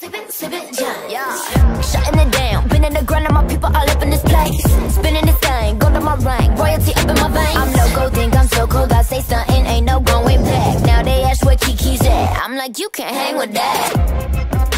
Sippin', yeah. Shutting it down, been in the grind, and my people all up in this place. Spinning this thing, gold on my rank, royalty up in my veins. I'm loco, think I'm so cold, I say something, ain't no going back. Now they ask where Kiki's at, I'm like, you can't hang with that.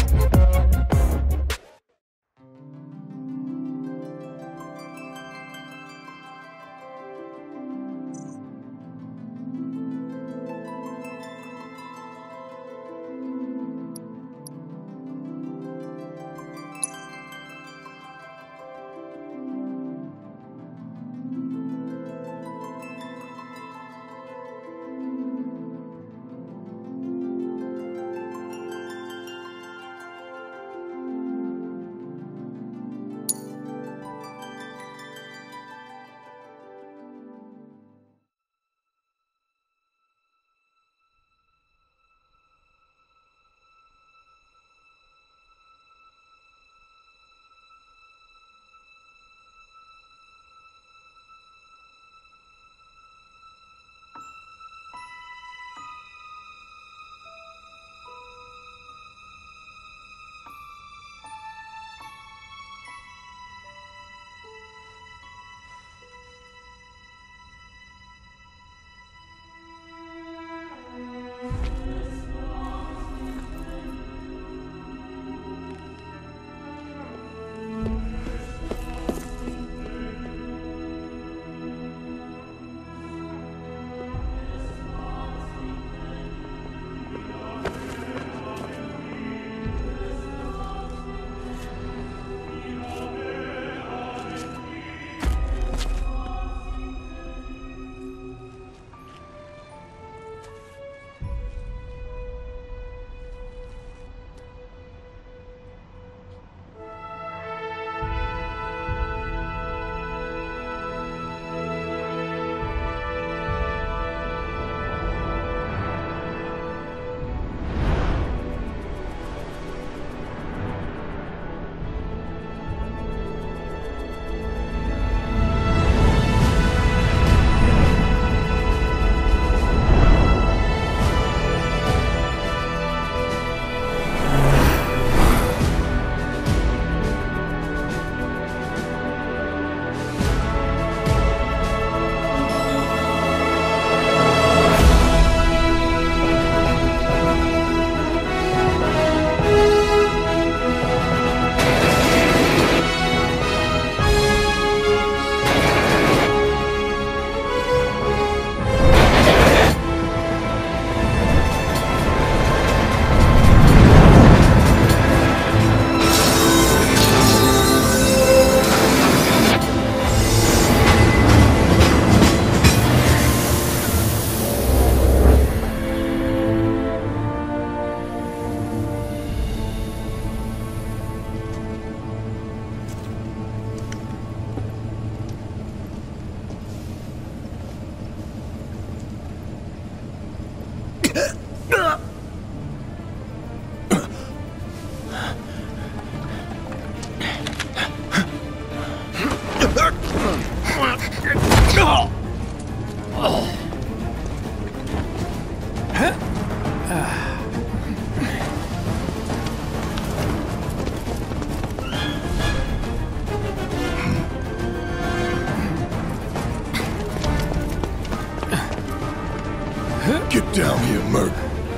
Get down here, Merc.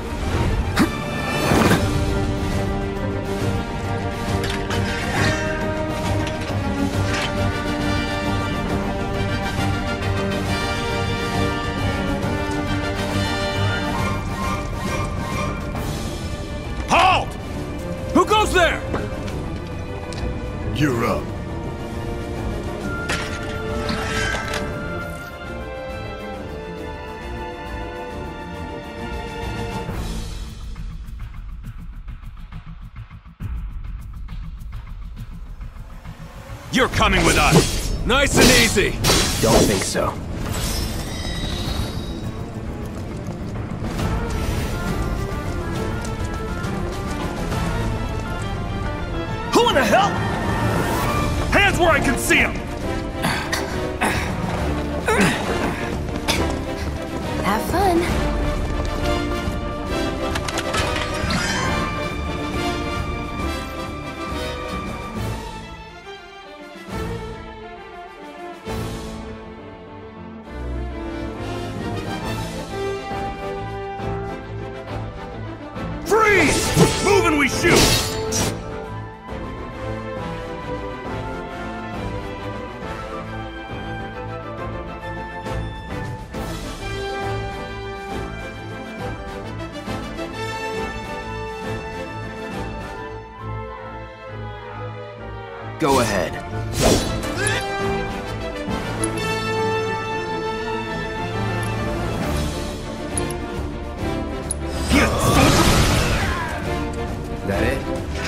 Halt! Who goes there? You're up. You're coming with us. Nice and easy. Don't think so. Who in the hell? Hands where I can see them. Have fun. Shoot! Go ahead. That it?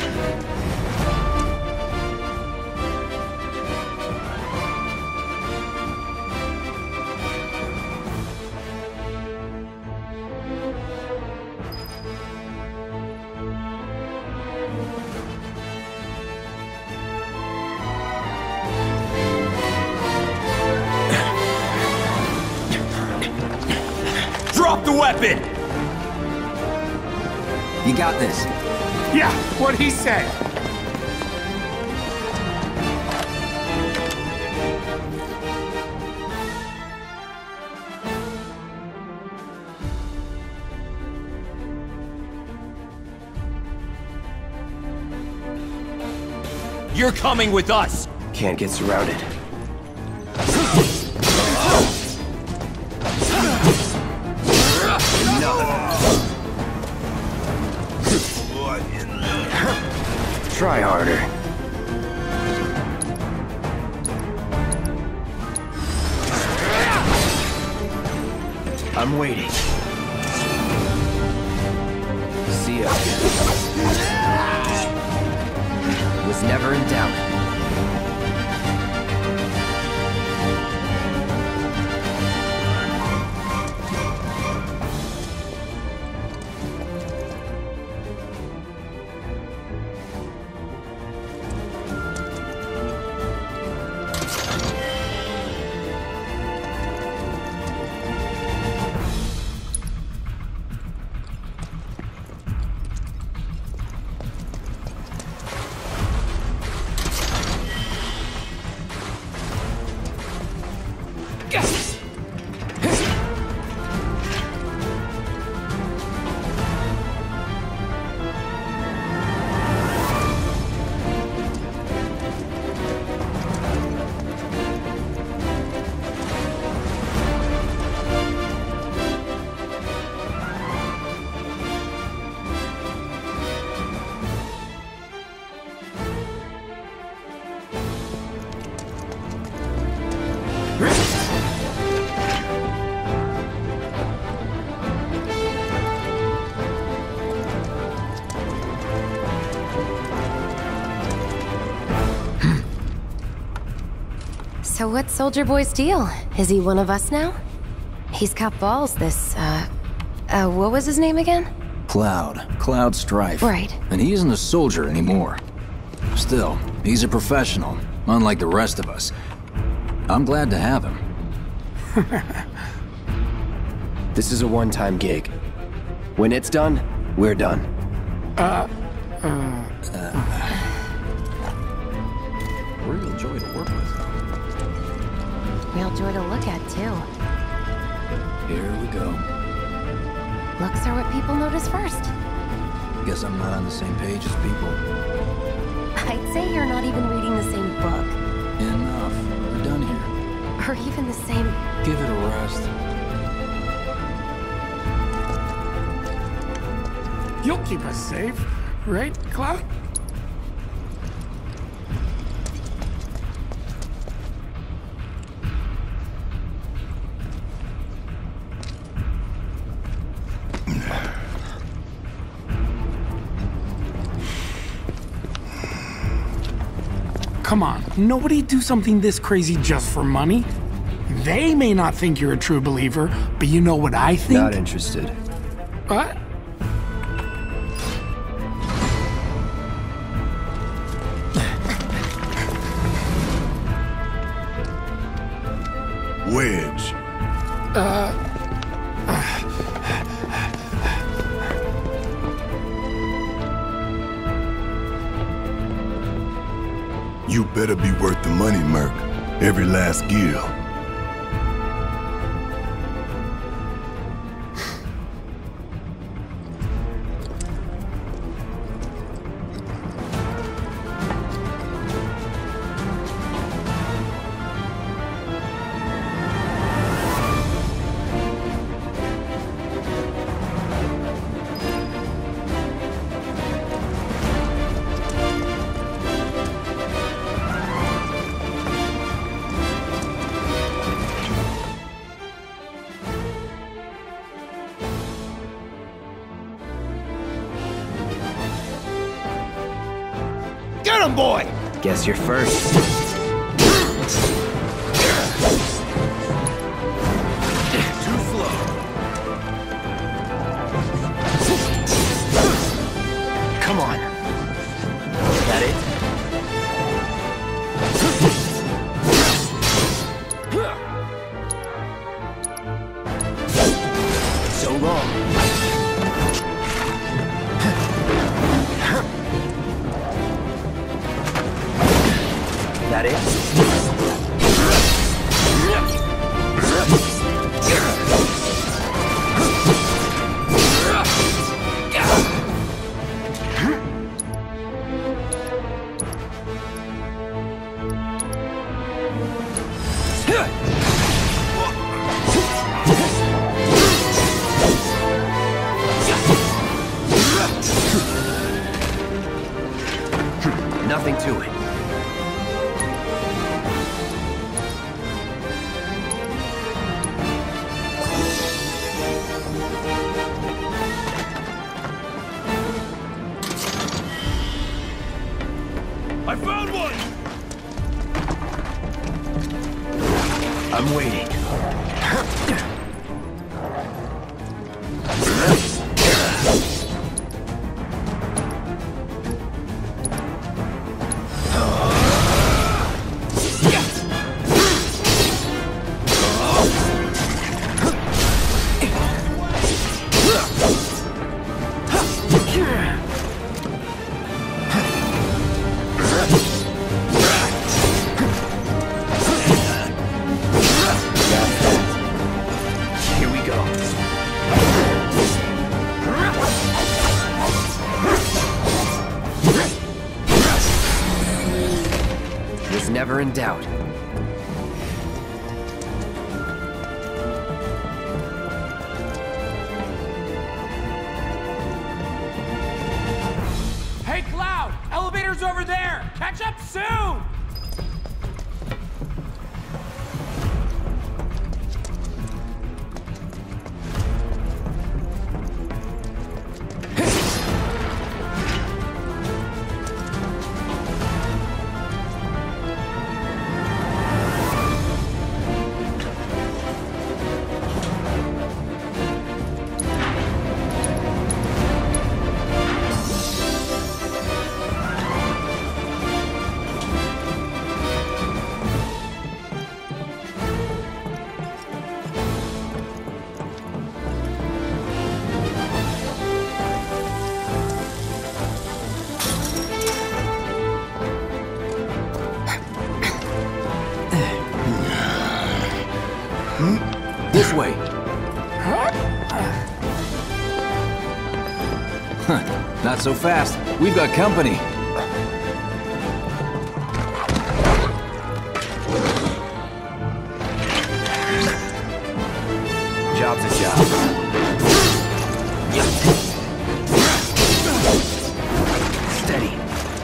Drop the weapon! You got this. Yeah, what'd he say? You're coming with us! Can't get surrounded. Try harder. I'm waiting. See ya. Was never in doubt. So what's Soldier Boy's deal? Is he one of us now? He's got balls, this, what was his name again? Cloud Strife. Right. And he isn't a soldier anymore. Still, he's a professional, unlike the rest of us. I'm glad to have him. This is a one-time gig. When it's done, we're done. Real joy to work with. Real joy to look at, too. Here we go. Looks are what people notice first. Guess I'm not on the same page as people. I'd say you're not even reading the same book. Enough. We're done here. Or even the same... Give it a rest. You'll keep us safe, right, Cloud? Come on, nobody do something this crazy just for money. They may not think you're a true believer, but you know what I think? Not interested. What? Wedge. You better be worth the money, Merc. Every last gil. Get him, boy! Guess you're first. Too slow. Come on. That it? So long. That it? Nothing to it. I found one! I'm waiting. Here we go. Was never in doubt. Hey, Cloud! Elevator's over there! Catch up soon! This way. Not so fast. We've got company. Job's a job. Steady.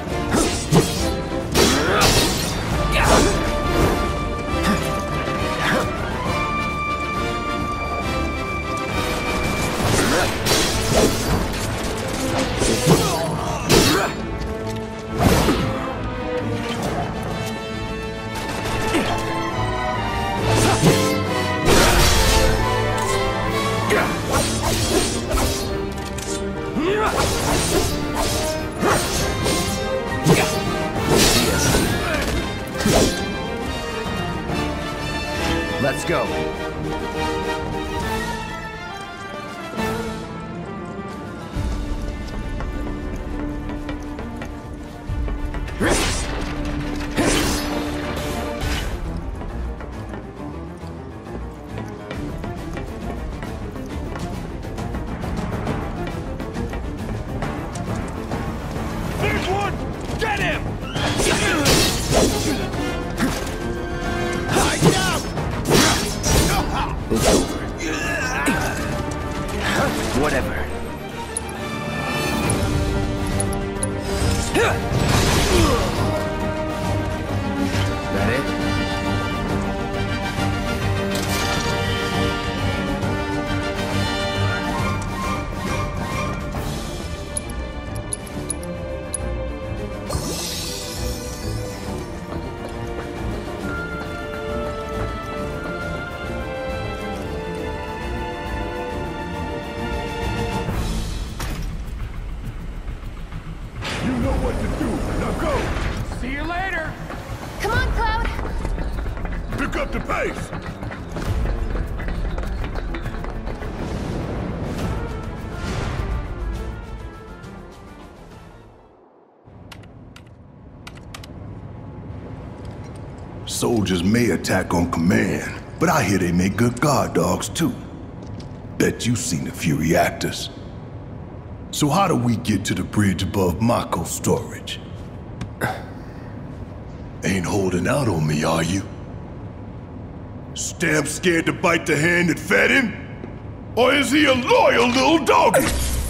Let's go. There's one! Get him! It's over. Whatever. That it? Now go! See you later. Come on, Cloud. Pick up the pace! Soldiers may attack on command, but I hear they make good guard dogs too. Bet you've seen a few reactors. So how do we get to the bridge above Mako storage? Ain't holding out on me, are you? Stamp scared to bite the hand that fed him? Or is he a loyal little doggy?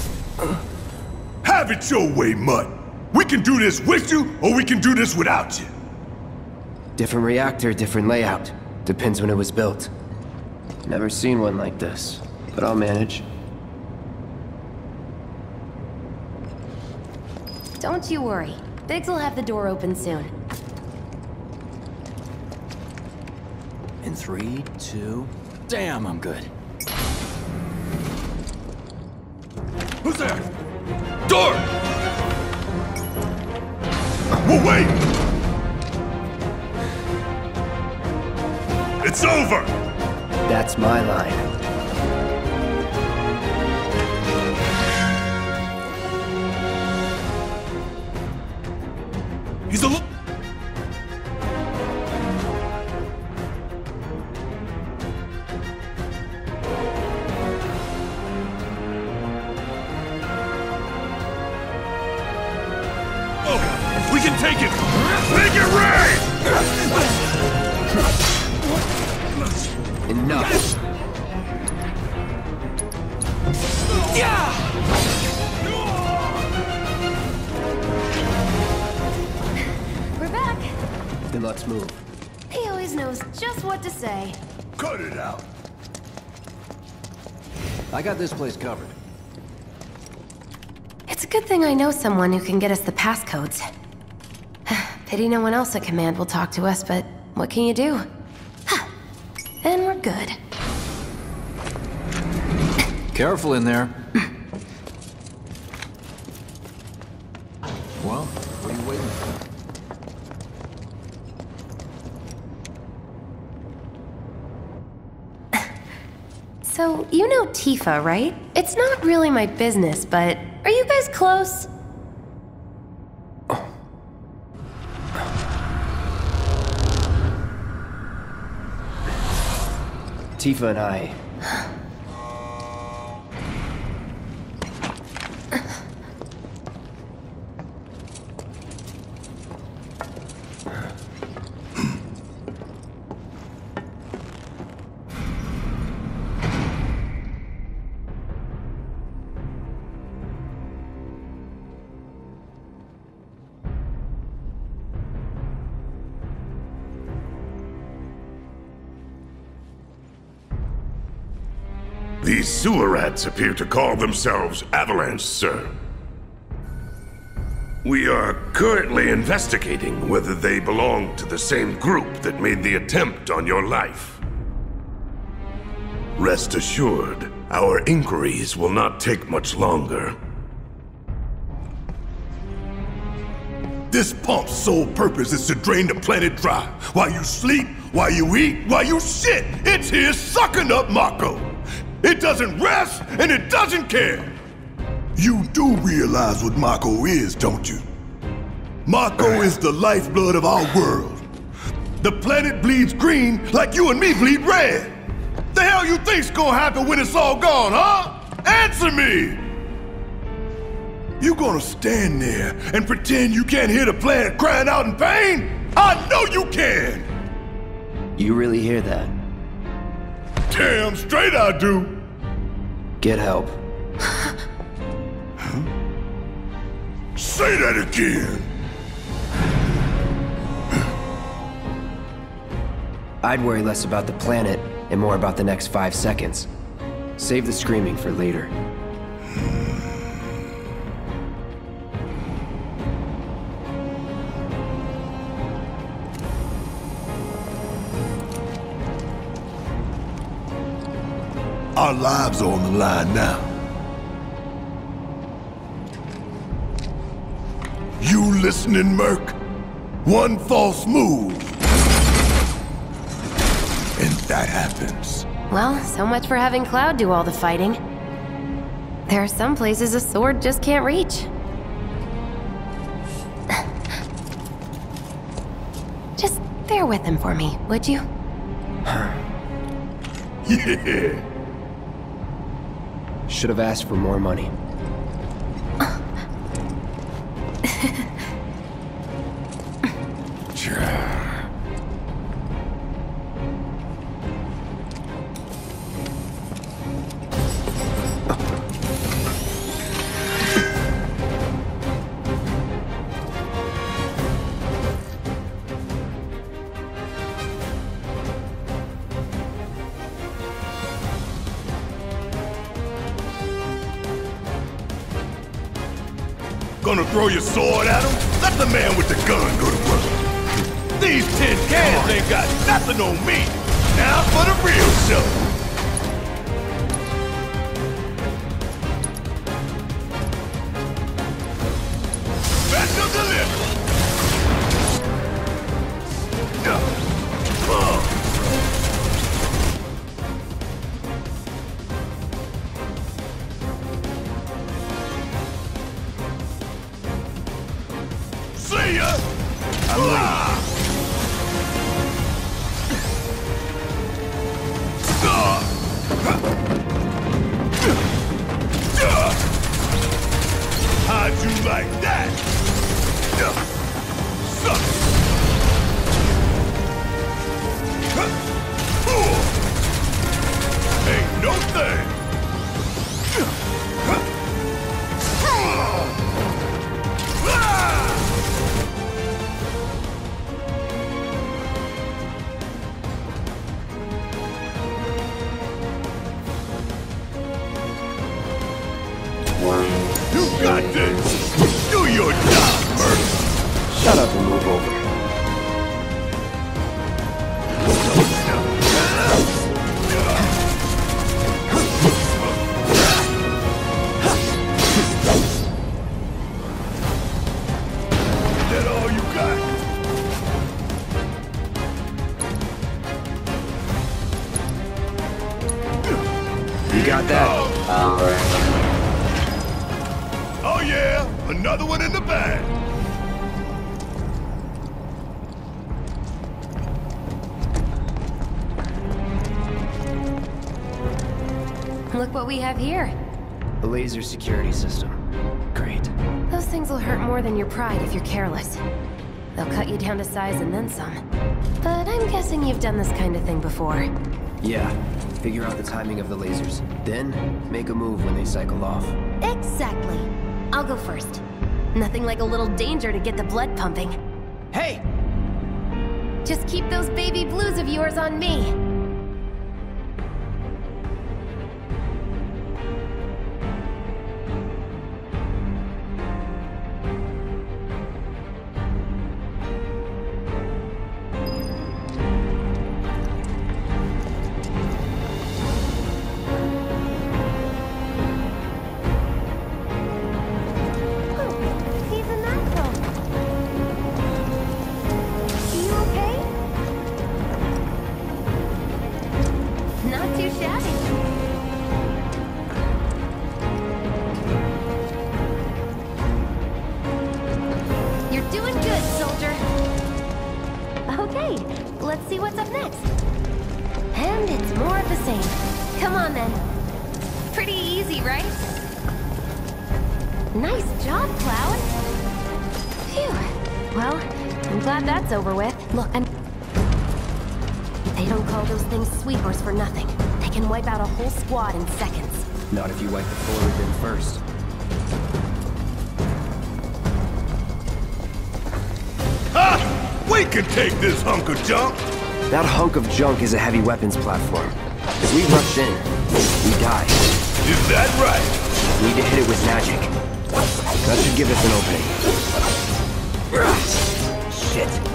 Have it your way, Mutt. We can do this with you, or we can do this without you. Different reactor, different layout. Depends when it was built. Never seen one like this, but I'll manage. Don't you worry. Biggs will have the door open soon. In 3, 2... Damn, I'm good. Who's there? Door! Well, wait! It's over! That's my line. He's a we can take it! Make it rain! Enough. We're back. Then let's move. He always knows just what to say. Cut it out! I got this place covered. It's a good thing I know someone who can get us the passcodes. Pity no one else at command will talk to us, but what can you do? And we're good. Careful in there. Well, what are you waiting for? So, you know Tifa, right? It's not really my business, but are you guys close? Tifa and I... These sewer rats appear to call themselves Avalanche, sir. We are currently investigating whether they belong to the same group that made the attempt on your life. Rest assured, our inquiries will not take much longer. This pump's sole purpose is to drain the planet dry. While you sleep, while you eat, while you shit, it's here sucking up Mako. It doesn't rest, and it doesn't care. You do realize what Mako is, don't you? Mako is the lifeblood of our world. The planet bleeds green like you and me bleed red. The hell you think's gonna happen when it's all gone, huh? Answer me! You gonna stand there and pretend you can't hear the planet crying out in pain? I know you can! You really hear that? Damn straight I do! Get help. Say that again! I'd worry less about the planet and more about the next 5 seconds. Save the screaming for later. Our lives are on the line now. You listening, Merc? One false move, and that happens. Well, so much for having Cloud do all the fighting. There are some places a sword just can't reach. Just bear with him for me, would you? Yeah. Should have asked for more money. Gonna throw your sword at him? Let the man with the gun go to work. These tin cans ain't got nothing on me. Now for the real show. Special delivery. See ya! How'd you like that? Suck it! Ain't no thing! You got this! Do your job, Merc! Shut up and move over. Is that all you got? You got that? Oh yeah, another one in the bag. Look what we have here. A laser security system. Great. Those things will hurt more than your pride if you're careless. They'll cut you down to size and then some. But I'm guessing you've done this kind of thing before. Yeah. Figure out the timing of the lasers. Then, make a move when they cycle off. Exactly. I'll go first. Nothing like a little danger to get the blood pumping. Hey! Just keep those baby blues of yours on me. Let's see what's up next. And it's more of the same. Come on then. Pretty easy, right? Nice job, Cloud. Phew. Well, I'm glad that's over with. Look, They don't call those things sweepers for nothing. They can wipe out a whole squad in seconds. Not if you wipe the forward bin first. Ha! We can take this hunk of junk! That hunk of junk is a heavy weapons platform. If we rush in, we die. Is that right? Need to hit it with magic. That should give us an opening. Shit.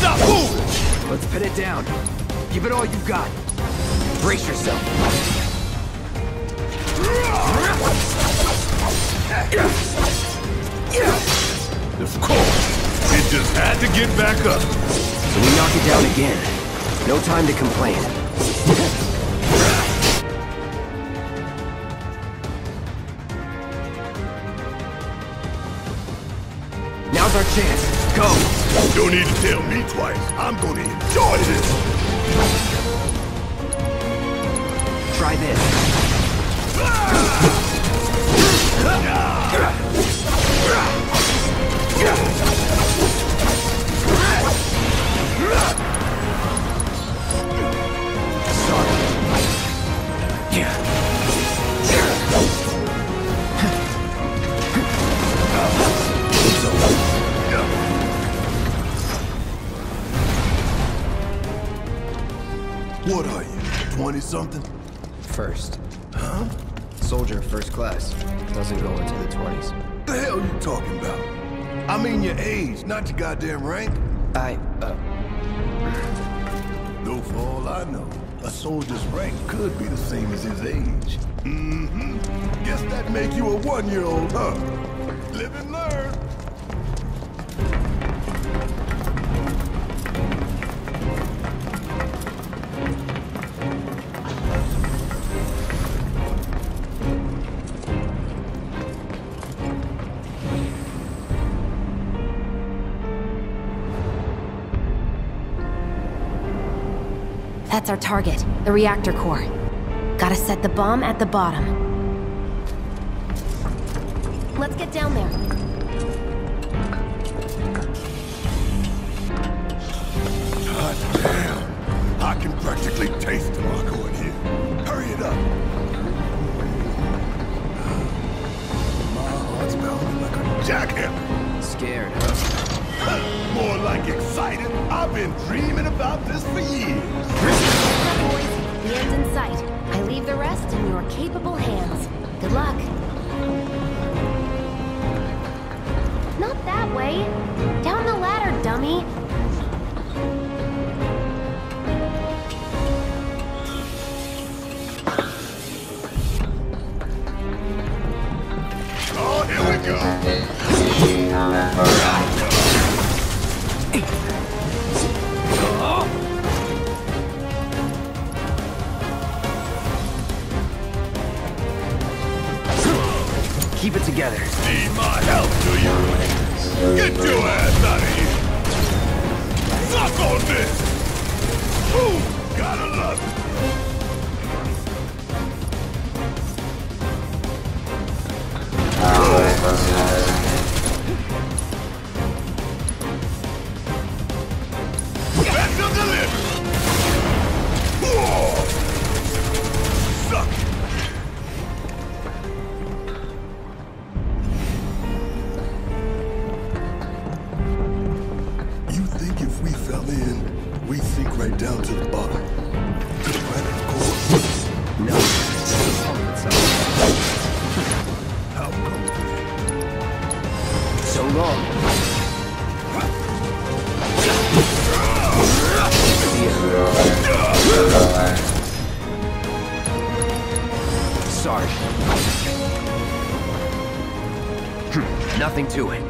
Stop moving! Let's pin it down. Give it all you've got. Brace yourself. Of course. It just had to get back up. So we knock it down again. No time to complain. Now's our chance. Go! Don't need to tell me twice. I'm gonna enjoy this. Try this. What are you, 20-something? First. Huh? Soldier first class. Doesn't go into the 20s. The hell you talking about? I mean your age, not your goddamn rank. Though for all I know, a soldier's rank could be the same as his age. Mm-hmm. Guess that make you a 1-year-old, huh? Live and learn. That's our target, the reactor core. Gotta set the bomb at the bottom. Let's get down there. God damn. I can practically taste the Mako in here. Hurry it up. My heart's pounding like a jackhammer. Scared, huh? More like excited. I've been dreaming about this for years. Boys, the end's in sight. I leave the rest in your capable hands. Good luck. Not that way. Down the ladder, dummy. Oh, here we go. Keep it together. Need my help, do you? Get your ass out of here! Suck on this! Ooh, gotta love it! Special delivery! Whoa! Suck it! If we fell in, we'd sink right down to the bottom. To the planet's core. No. How come? So long. Sarge. Nothing to it.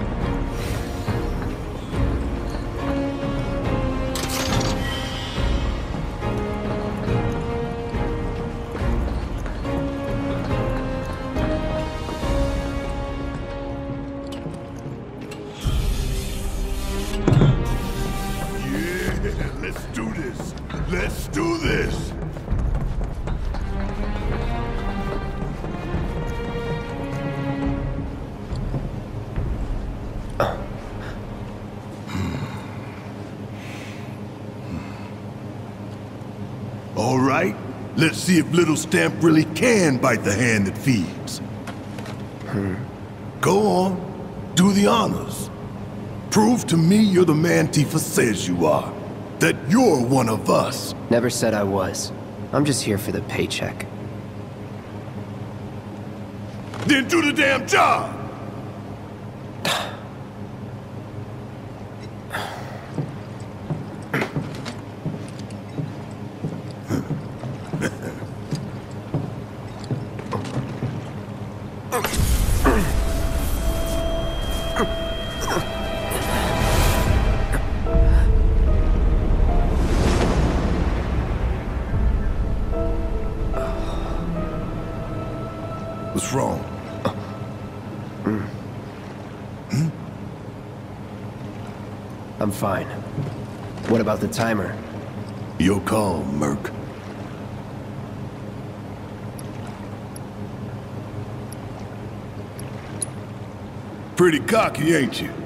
Let's do this. Let's do this. All right. Let's see if Little Stamp really can bite the hand that feeds. Go on. Do the honors. Prove to me you're the man Tifa says you are. That you're one of us. Never said I was. I'm just here for the paycheck. Then do the damn job! I'm fine. What about the timer? Your call, Merc. Pretty cocky, ain't you?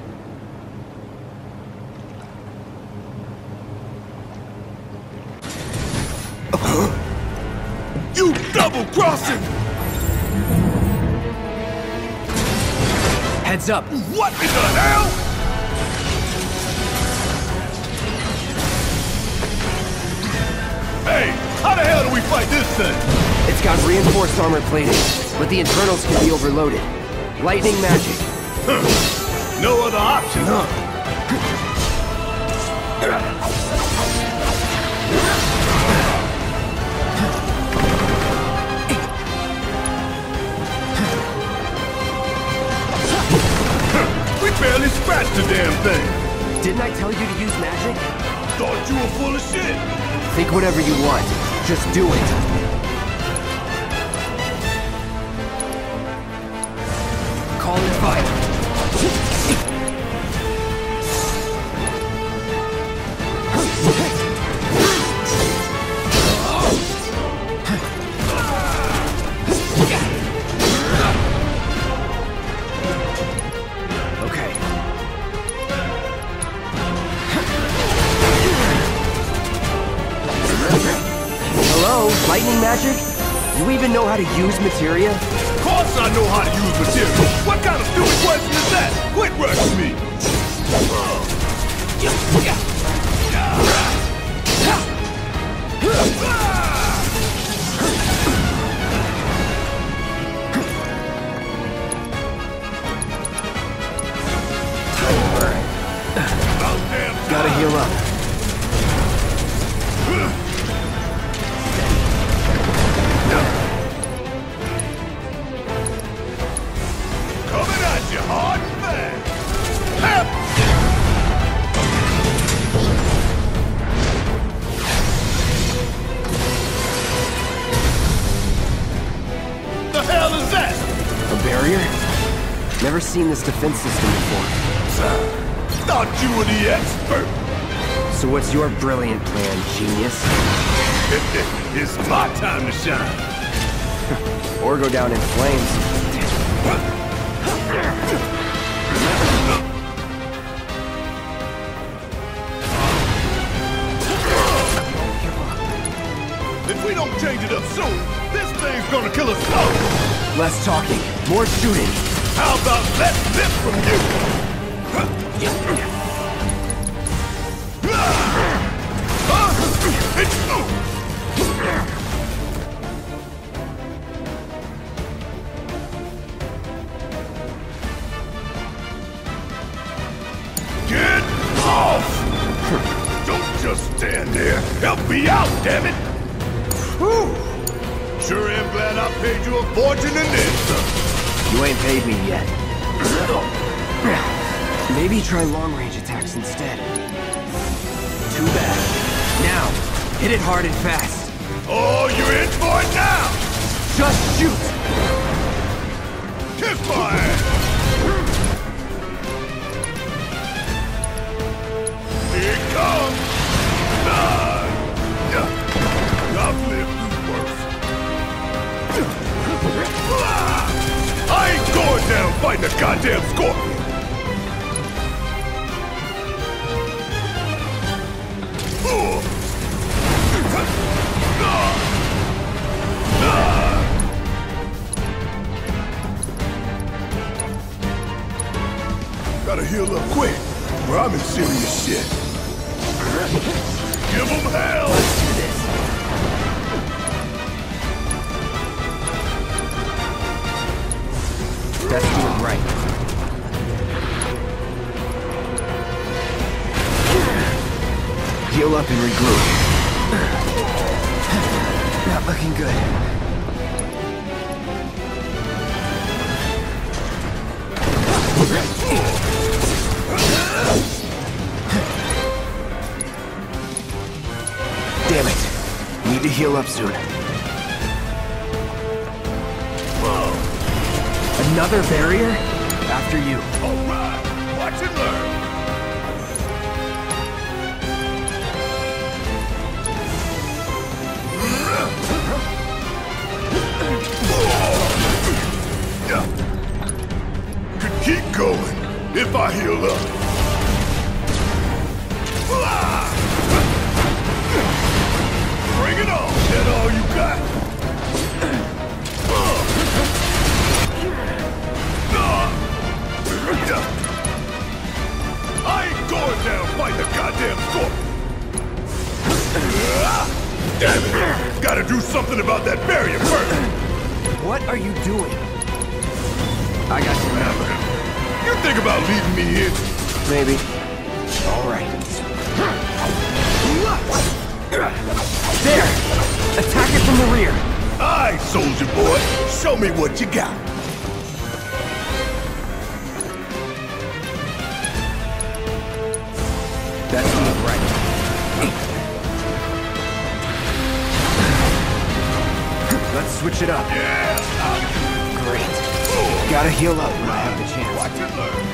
You double-crossing! Heads up! What in the hell? Hey, how the hell do we fight this thing? It's got reinforced armor plating, but the internals can be overloaded. Lightning magic. No other option, huh? We barely scratched the damn thing. Didn't I tell you to use magic? Thought you were full of shit. Think whatever you want. Just do it. Call in fire. Lightning magic? You even know how to use materia? Of course I know how to use material. What kind of stupid question is that? Quit rushing me. Gotta heal up. Coming at you hard and fast. The hell is that? A barrier? Never seen this defense system before. Thought you were the expert. So what's your brilliant plan, genius? It's my time to shine. Or go down in flames. If we don't change it up soon, this thing's gonna kill us both. Less talking, more shooting. How about less lip from you? Get off! Don't just stand there. Help me out, damn it! Whew. Sure am glad I paid you a fortune in this. You ain't paid me yet. Maybe try long-range attacks instead. Too bad. Now, hit it hard and fast. Oh, you're in for it now! Just shoot! Kiss my ass! Here it comes! I've lived through worse. I ain't going down fighting a goddamn scorpion! Gotta heal up quick, or I'm in serious shit. Give them hell! Let's do this. Let's do it right. Heal up and regroup. Not looking good. Damn it. Need to heal up soon. Another barrier? after you. Alright, watch and learn. Could keep going if I heal up. Bring it on! That all you got? I ain't going down fighting a goddamn scorpion! Damn it! Gotta do something about that barrier first! What are you doing? I got your number. You think about leaving me here? Maybe. All right. There! Attack it from the rear! Aye, soldier boy. Show me what you got. That's not right. Let's switch it up. Yeah! Great. Gotta heal up when I have the chance. Watch and learn.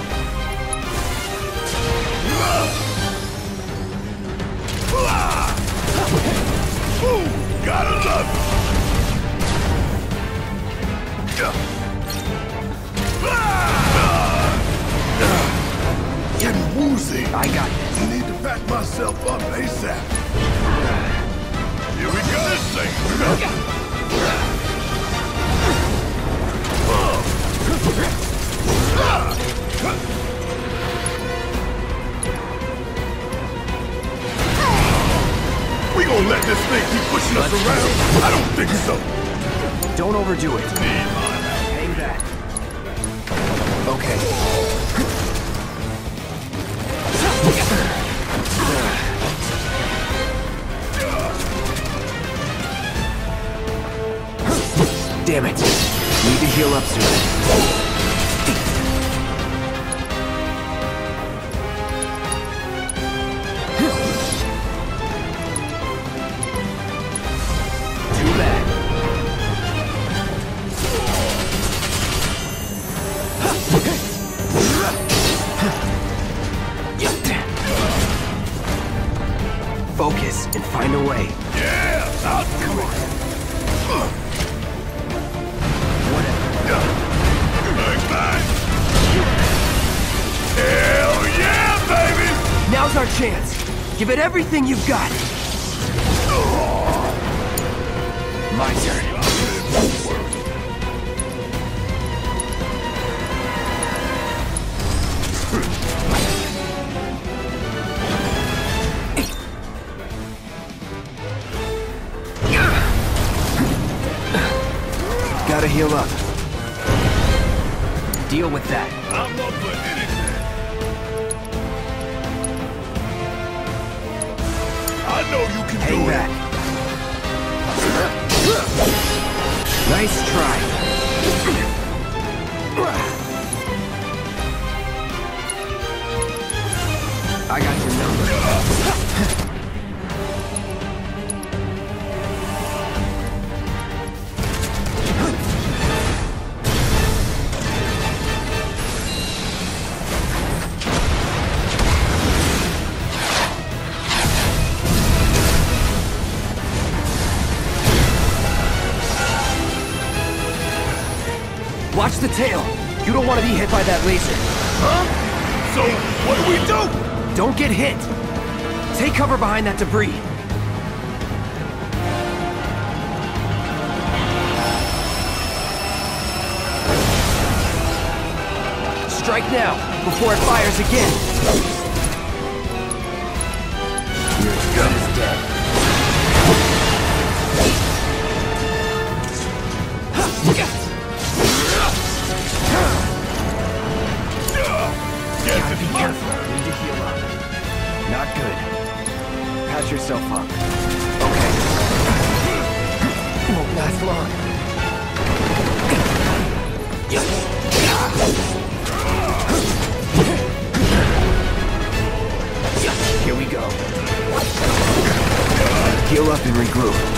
Ooh, gotta love it. Getting woozy. I got this. I need to back myself up ASAP. Here we go. This thing. We gonna let this thing keep pushing us around? I don't think so. Don't overdo it. Hang back. Okay. Damn it. Need to heal up soon. Focus and find a way. Yeah, I'll do it. Bang, bang. Hell yeah, baby! Now's our chance. Give it everything you've got. My turn. Gotta heal up. Deal with that. I'm up for anything. I know you can Hang do back. Nice try. I got your number. Watch the tail. You don't want to be hit by that laser. Huh? So, what do we do? Don't get hit. Take cover behind that debris. Strike now, before it fires again. Your gun is dead. Gotta be careful. Need to heal up. Not good. Patch yourself up. Okay. Won't last long. Here we go. Heal up and regroup.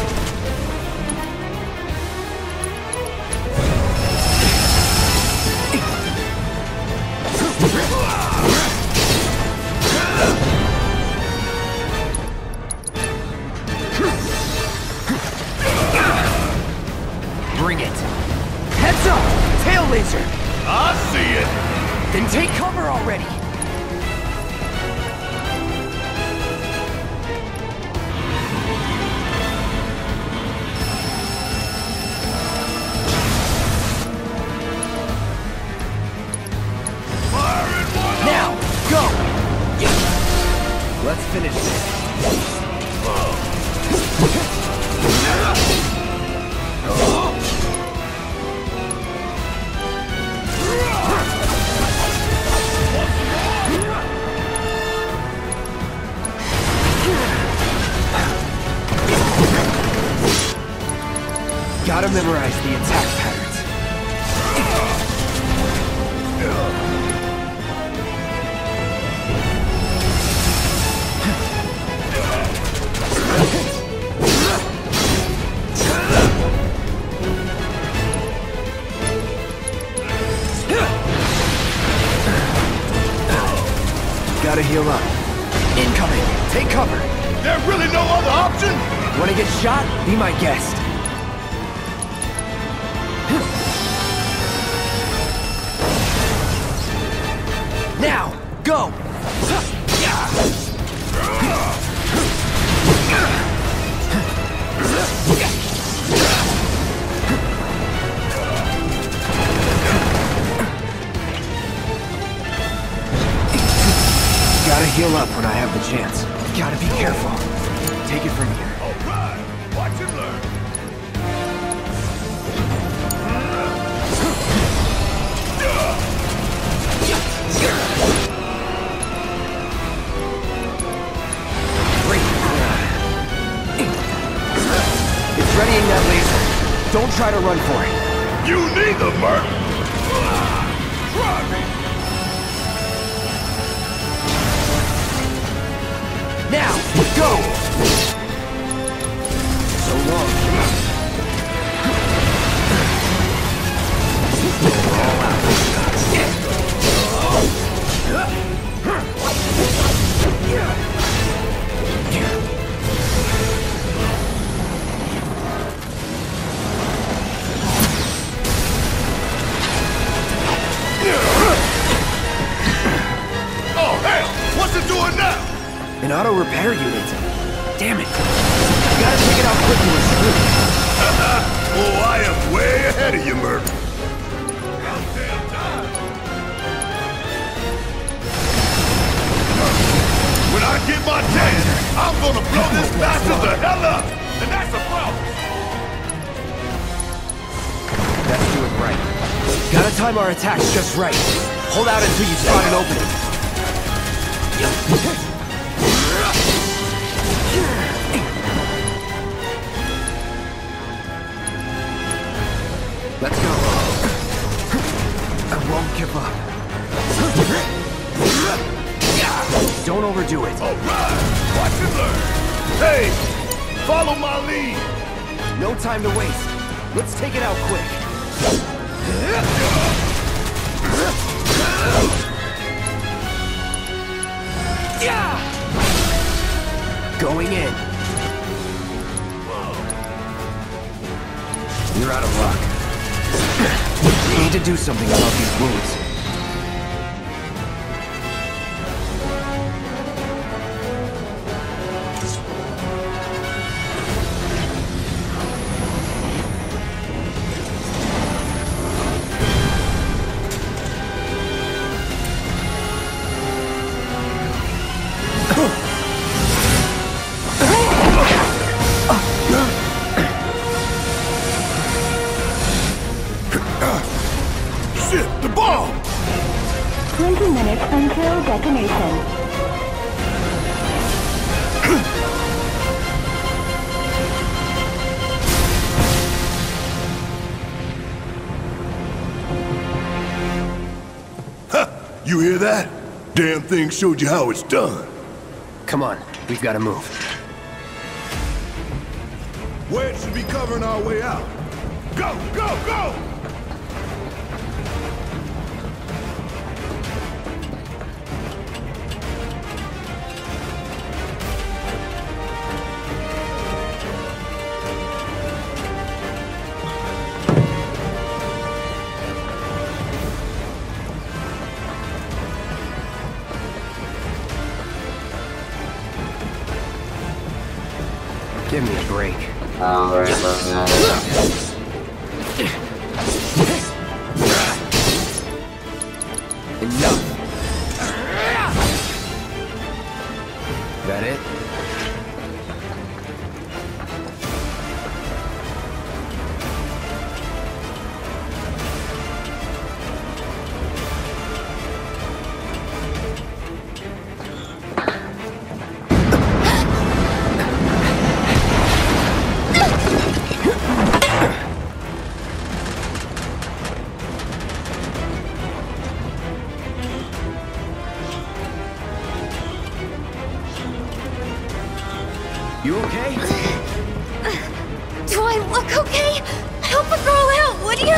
Then take cover already! Now, go! Let's finish this. Gotta memorize the attack patterns. Gotta heal up. Incoming! Take cover! There's really no other option? Wanna get shot? Be my guest. Now, go! Gotta heal up when I have the chance. Gotta be careful. Take it from here. Alright! Watch and learn! It's readying that laser. Don't try to run for it. You neither, Merc! Try me! Now, go! So long. All out. Oh, hell! What's it doing now? An auto repair unit. Damn it. You gotta take it out quickly and screw. Oh, I am way ahead of you, Merc. When I get my chance, I'm gonna blow this bastard the hell up! And that's a problem! Let's do it right. Gotta time our attacks just right. Hold out until you spot an opening. Let's go. I won't give up. Don't overdo it. Alright! Watch and learn! Hey! Follow my lead! No time to waste. Let's take it out quick. Going in. You're out of luck. We need to do something about these wounds. Shit, the bomb! 20 minutes until detonation. You hear that? Damn thing showed you how it's done. Come on, we've got to move. Wedge should be covering our way out. Go, go, go! Give me a break. Enough. That it? You okay? Do I look okay? Help a girl out, would you?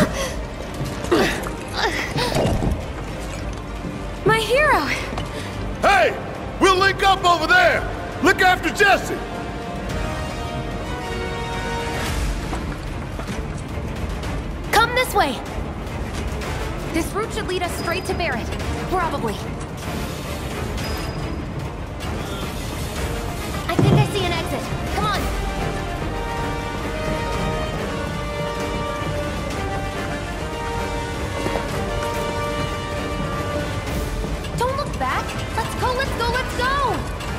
My hero! Hey! We'll link up over there! Look after Jesse! Come this way! This route should lead us straight to Barrett. Probably. I think I see an exit. Come on! Don't look back! Let's go, let's go, let's go!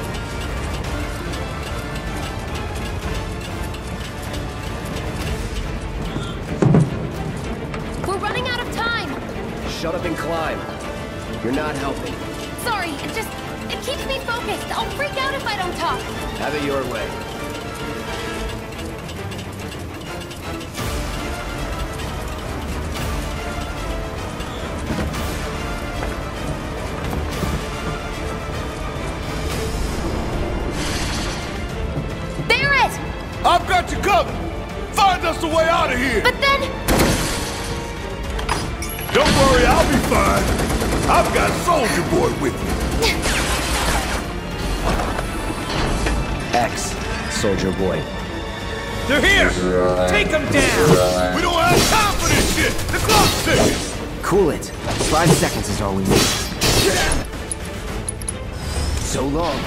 We're running out of time! Shut up and climb. You're not helping. Sorry, it keeps me focused. I'll freak out if I don't talk. Have it your way. Barrett! I've got you covered! Find us a way out of here! But then... Don't worry, I'll be fine. I've got Soldier Boy with me. X, Soldier Boy. They're here! Take them down! We don't have time for this shit! The clock's ticking! Cool it. 5 seconds is all we need. So long.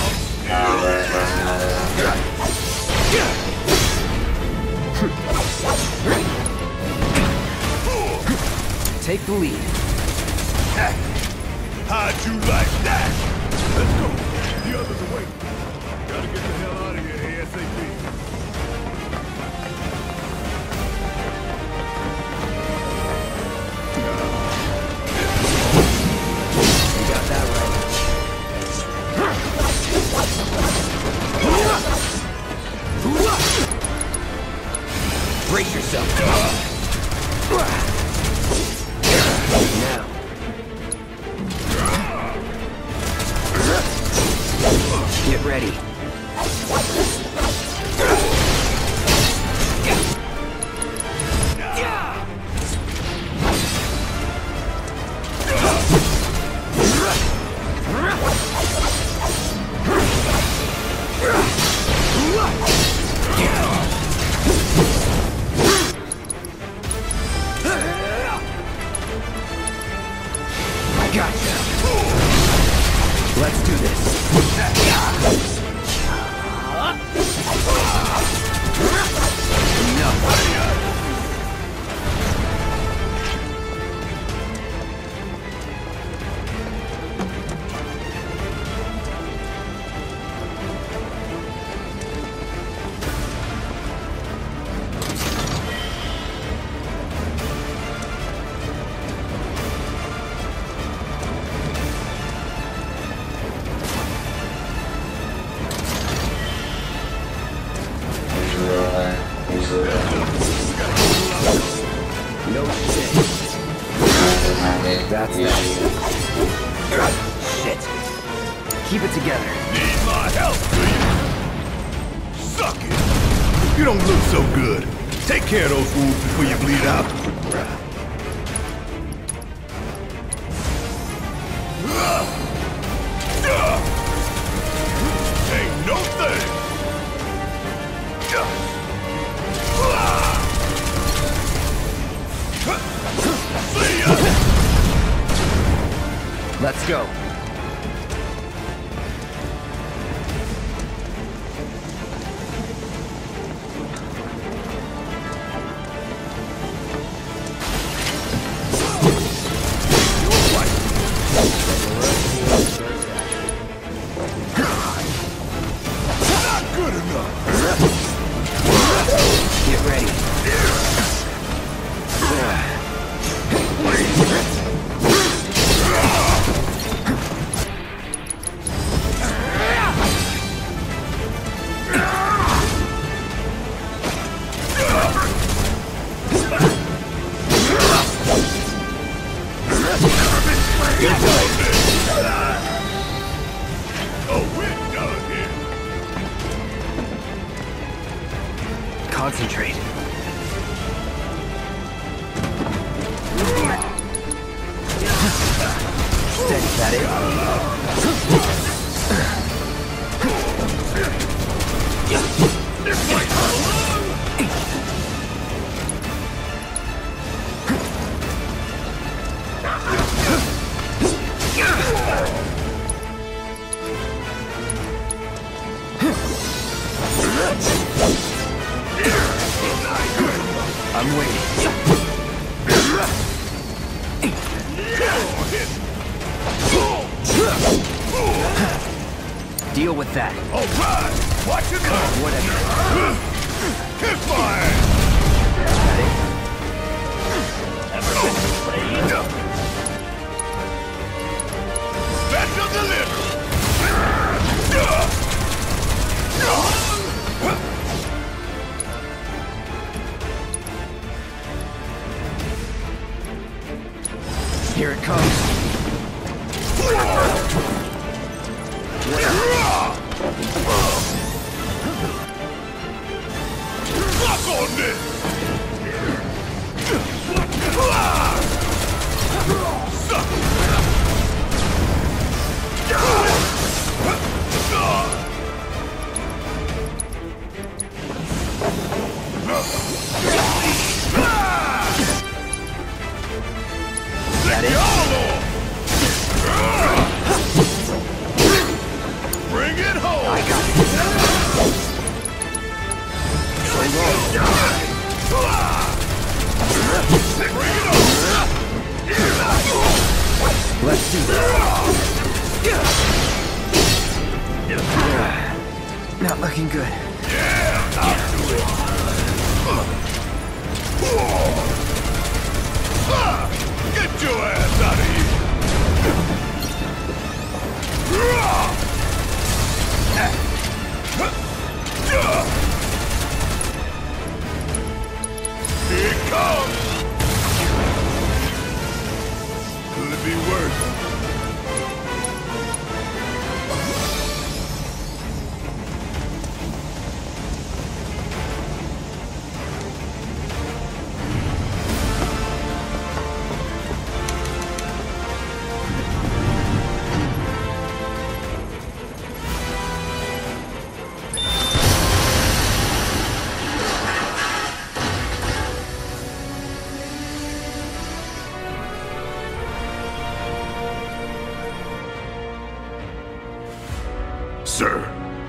Take the lead. How'd you like that? Let's go. The other's away. Gotta get the hell out of here ASAP. You got that right. Brace yourself. Now. Get ready. Gotcha. Let's do this. No shit. That's that. Shit. Keep it together. Need my help, do you? Suck it. You don't look so good. Take care of those wounds before you bleed out. Ain't no thing. See ya. Let's go. Good fight. Oh, we're done here. Concentrate. Steady, that it. I'm waiting. Deal with that. All right, watch it go. Whatever. Kiss my ass. That it? Special delivery. Here it comes. Fuck on this! That it? Bring it home! I got it. Bring it on! Let's do this. Not looking good. Yeah, I'll do it. Get your ass out of here! Here it comes! Could be worse. Sir.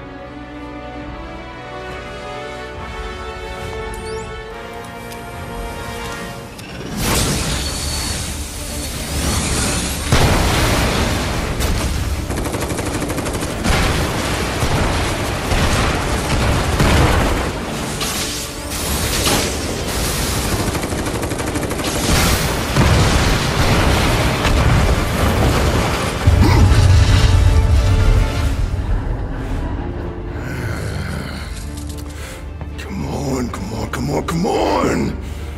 Come on!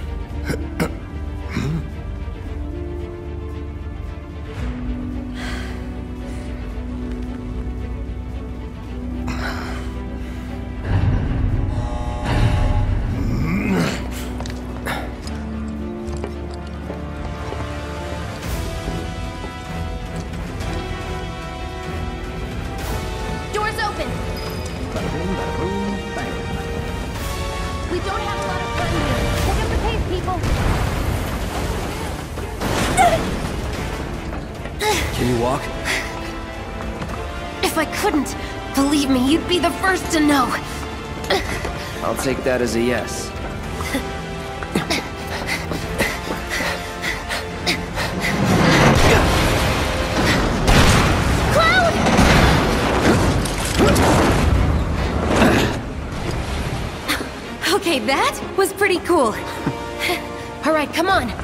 Doors open! We don't have a lot of time here. Pick up the pace, people! Can you walk? If I couldn't, believe me, you'd be the first to know. I'll take that as a yes. Okay, that was pretty cool. All right, come on.